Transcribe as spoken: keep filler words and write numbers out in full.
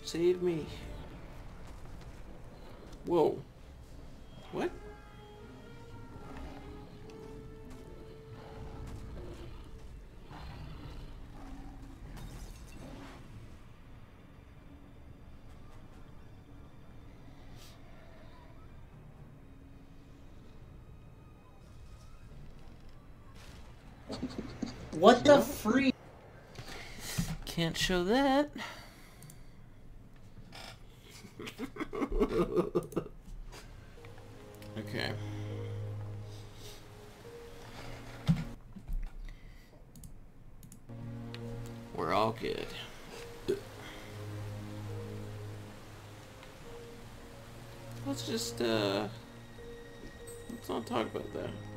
Save me. Whoa. What? What the freak? Can't show that. Okay. We're all good. Let's just, uh... let's not talk about that.